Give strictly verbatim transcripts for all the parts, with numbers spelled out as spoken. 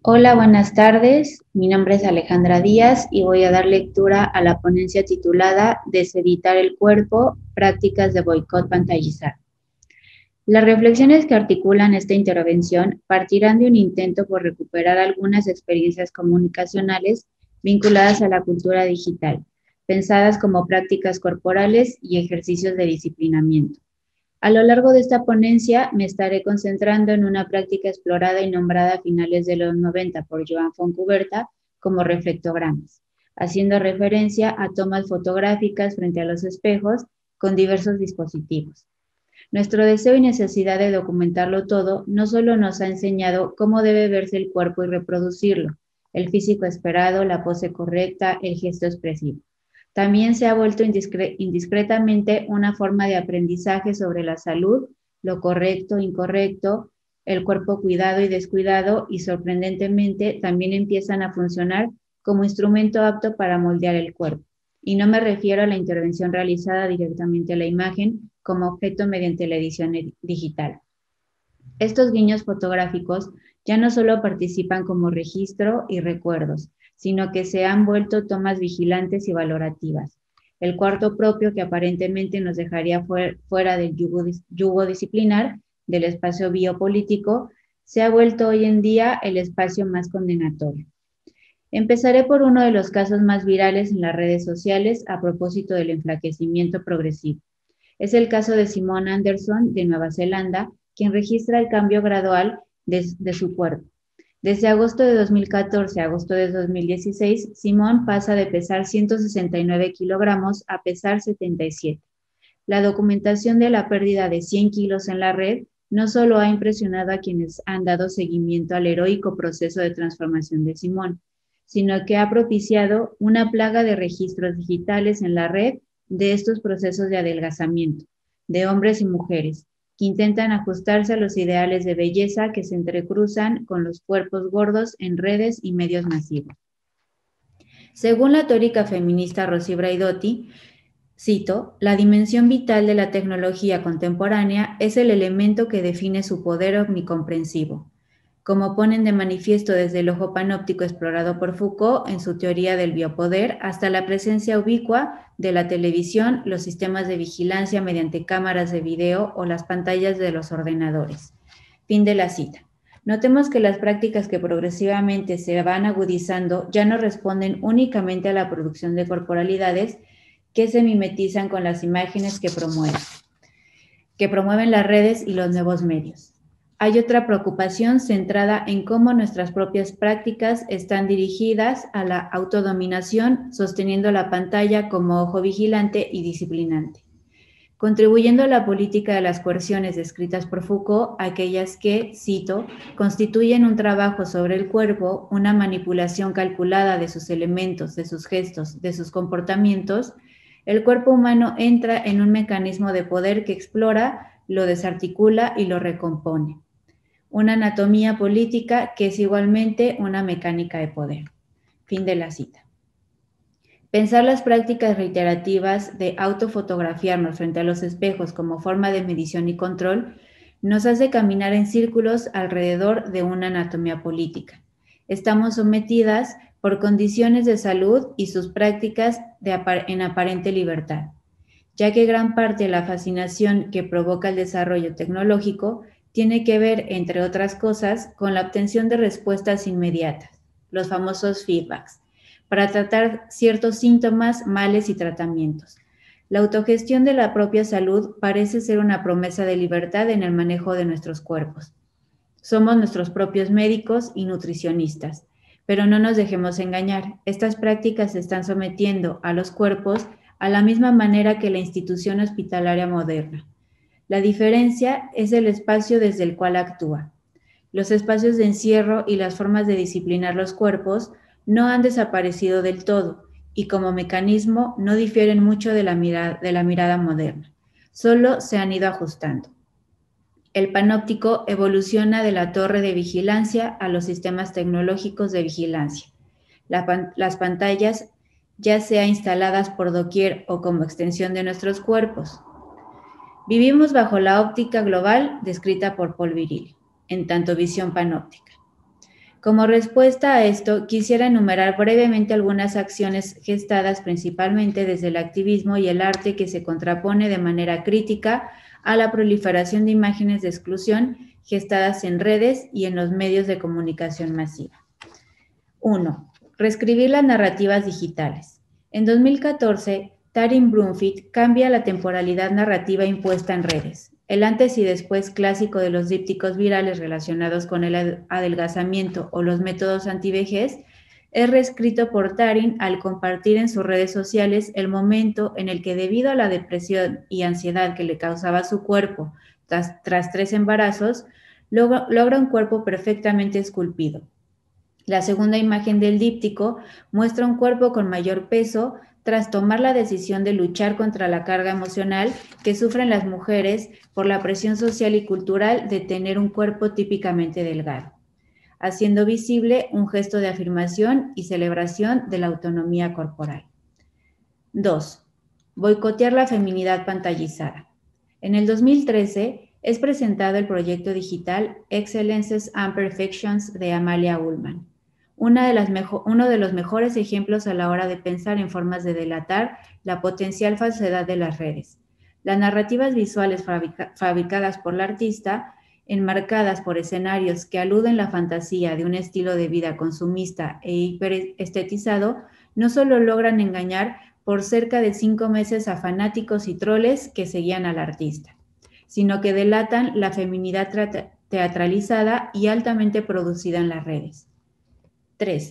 Hola, buenas tardes. Mi nombre es Alejandra Díaz y voy a dar lectura a la ponencia titulada Deseditar el cuerpo, prácticas de boicot pantallizar. Las reflexiones que articulan esta intervención partirán de un intento por recuperar algunas experiencias comunicacionales vinculadas a la cultura digital, pensadas como prácticas corporales y ejercicios de disciplinamiento. A lo largo de esta ponencia me estaré concentrando en una práctica explorada y nombrada a finales de los noventa por Joan Fontcuberta como reflectogramas, haciendo referencia a tomas fotográficas frente a los espejos con diversos dispositivos. Nuestro deseo y necesidad de documentarlo todo no solo nos ha enseñado cómo debe verse el cuerpo y reproducirlo, el físico esperado, la pose correcta, el gesto expresivo. También se ha vuelto indiscre indiscretamente una forma de aprendizaje sobre la salud, lo correcto, incorrecto, el cuerpo cuidado y descuidado, y sorprendentemente también empiezan a funcionar como instrumento apto para moldear el cuerpo. Y no me refiero a la intervención realizada directamente a la imagen como objeto mediante la edición digital. Estos guiños fotográficos ya no solo participan como registro y recuerdos, sino que se han vuelto tomas vigilantes y valorativas. El cuarto propio, que aparentemente nos dejaría fuera del yugo, yugo disciplinar, del espacio biopolítico, se ha vuelto hoy en día el espacio más condenatorio. Empezaré por uno de los casos más virales en las redes sociales a propósito del enflaquecimiento progresivo. Es el caso de Simone Anderson, de Nueva Zelanda, quien registra el cambio gradual de, de su cuerpo. Desde agosto de dos mil catorce a agosto de dos mil dieciséis, Simone pasa de pesar ciento sesenta y nueve kilogramos a pesar setenta y siete. La documentación de la pérdida de cien kilos en la red no solo ha impresionado a quienes han dado seguimiento al heroico proceso de transformación de Simone, sino que ha propiciado una plaga de registros digitales en la red de estos procesos de adelgazamiento, de hombres y mujeres, que intentan ajustarse a los ideales de belleza que se entrecruzan con los cuerpos gordos en redes y medios masivos. Según la teórica feminista Rosy Braidotti, cito, la dimensión vital de la tecnología contemporánea es el elemento que define su poder omnicomprensivo, como ponen de manifiesto desde el ojo panóptico explorado por Foucault en su teoría del biopoder, hasta la presencia ubicua de la televisión, los sistemas de vigilancia mediante cámaras de video o las pantallas de los ordenadores. Fin de la cita. Notemos que las prácticas que progresivamente se van agudizando ya no responden únicamente a la producción de corporalidades que se mimetizan con las imágenes que promueven, que promueven las redes y los nuevos medios. Hay otra preocupación centrada en cómo nuestras propias prácticas están dirigidas a la autodominación, sosteniendo la pantalla como ojo vigilante y disciplinante, contribuyendo a la política de las coerciones descritas por Foucault, aquellas que, cito, constituyen un trabajo sobre el cuerpo, una manipulación calculada de sus elementos, de sus gestos, de sus comportamientos. El cuerpo humano entra en un mecanismo de poder que explora, lo desarticula y lo recompone. Una anatomía política que es igualmente una mecánica de poder. Fin de la cita. Pensar las prácticas reiterativas de autofotografiarnos frente a los espejos como forma de medición y control nos hace caminar en círculos alrededor de una anatomía política. Estamos sometidas por condiciones de salud y sus prácticas de apar- en aparente libertad, ya que gran parte de la fascinación que provoca el desarrollo tecnológico tiene que ver, entre otras cosas, con la obtención de respuestas inmediatas, los famosos feedbacks, para tratar ciertos síntomas, males y tratamientos. La autogestión de la propia salud parece ser una promesa de libertad en el manejo de nuestros cuerpos. Somos nuestros propios médicos y nutricionistas, pero no nos dejemos engañar. Estas prácticas se están sometiendo a los cuerpos a la misma manera que la institución hospitalaria moderna. La diferencia es el espacio desde el cual actúa. Los espacios de encierro y las formas de disciplinar los cuerpos no han desaparecido del todo y como mecanismo no difieren mucho de la mirada, de la mirada moderna. Solo se han ido ajustando. El panóptico evoluciona de la torre de vigilancia a los sistemas tecnológicos de vigilancia. La pan- las pantallas, ya sea instaladas por doquier o como extensión de nuestros cuerpos. Vivimos bajo la óptica global descrita por Paul Virilio, en tanto visión panóptica. Como respuesta a esto, quisiera enumerar brevemente algunas acciones gestadas principalmente desde el activismo y el arte que se contrapone de manera crítica a la proliferación de imágenes de exclusión gestadas en redes y en los medios de comunicación masiva. uno. Reescribir las narrativas digitales. En dos mil catorce, Taryn Brumfield cambia la temporalidad narrativa impuesta en redes. El antes y después clásico de los dípticos virales relacionados con el adelgazamiento o los métodos antivejez es reescrito por Taryn al compartir en sus redes sociales el momento en el que, debido a la depresión y ansiedad que le causaba su cuerpo tras, tras tres embarazos, logra, logra un cuerpo perfectamente esculpido. La segunda imagen del díptico muestra un cuerpo con mayor peso tras tomar la decisión de luchar contra la carga emocional que sufren las mujeres por la presión social y cultural de tener un cuerpo típicamente delgado, haciendo visible un gesto de afirmación y celebración de la autonomía corporal. dos. Boicotear la feminidad pantallizada. En el dos mil trece es presentado el proyecto digital Excellences and Perfections de Amalia Ullman, una de las uno de los mejores ejemplos a la hora de pensar en formas de delatar la potencial falsedad de las redes. Las narrativas visuales fabrica, fabricadas por la artista, enmarcadas por escenarios que aluden la fantasía de un estilo de vida consumista e hiperestetizado, no solo logran engañar por cerca de cinco meses a fanáticos y troles que seguían al artista, sino que delatan la feminidad teatralizada y altamente producida en las redes. tres.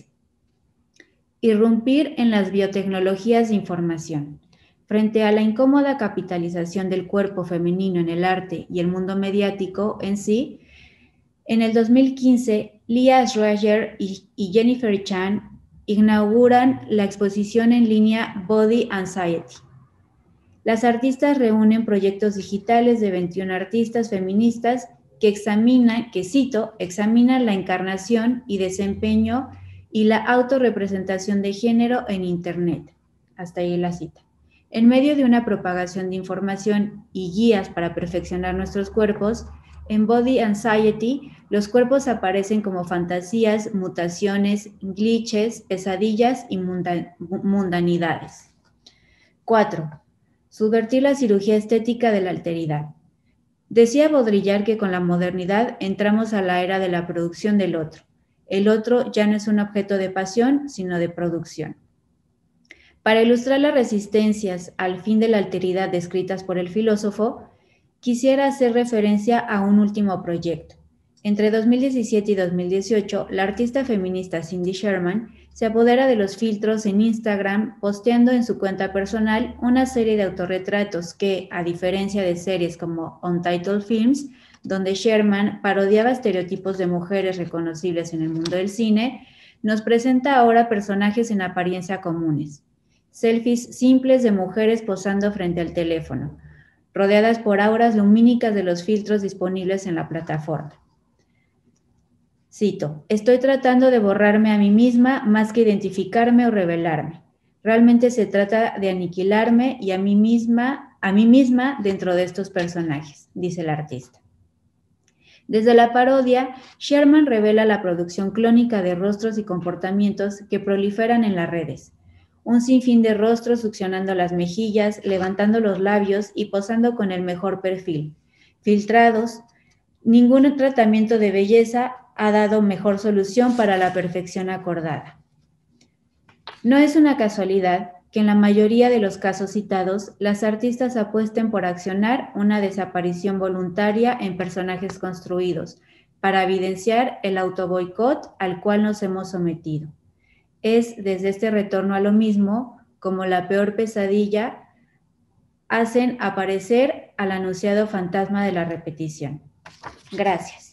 Irrumpir en las biotecnologías de información. Frente a la incómoda capitalización del cuerpo femenino en el arte y el mundo mediático en sí, en el dos mil quince, Leah Schreier y, y Jennifer Chan inauguran la exposición en línea Body Anxiety. Las artistas reúnen proyectos digitales de veintiún artistas feministas que examinan, que cito, examinan la encarnación y desempeño y la autorrepresentación de género en Internet. Hasta ahí la cita. En medio de una propagación de información y guías para perfeccionar nuestros cuerpos, en Body Anxiety, los cuerpos aparecen como fantasías, mutaciones, glitches, pesadillas y mundanidades. cuatro. Subvertir la cirugía estética de la alteridad. Decía Baudrillard que con la modernidad entramos a la era de la producción del otro. El otro ya no es un objeto de pasión, sino de producción. Para ilustrar las resistencias al fin de la alteridad descritas por el filósofo, quisiera hacer referencia a un último proyecto. Entre dos mil diecisiete y dos mil dieciocho, la artista feminista Cindy Sherman se apodera de los filtros en Instagram, posteando en su cuenta personal una serie de autorretratos que, a diferencia de series como Untitled Films, donde Sherman parodiaba estereotipos de mujeres reconocibles en el mundo del cine, nos presenta ahora personajes en apariencia comunes. Selfies simples de mujeres posando frente al teléfono, rodeadas por auras lumínicas de los filtros disponibles en la plataforma. Cito, estoy tratando de borrarme a mí misma más que identificarme o revelarme. Realmente se trata de aniquilarme y a mí misma, a mí misma dentro de estos personajes, dice el artista. Desde la parodia, Sherman revela la producción clónica de rostros y comportamientos que proliferan en las redes. Un sinfín de rostros succionando las mejillas, levantando los labios y posando con el mejor perfil. Filtrados, ningún tratamiento de belleza ha dado mejor solución para la perfección acordada. No es una casualidad que en la mayoría de los casos citados, las artistas apuesten por accionar una desaparición voluntaria en personajes construidos para evidenciar el autoboicot al cual nos hemos sometido. Es desde este retorno a lo mismo, como la peor pesadilla, hacen aparecer al anunciado fantasma de la repetición. Gracias.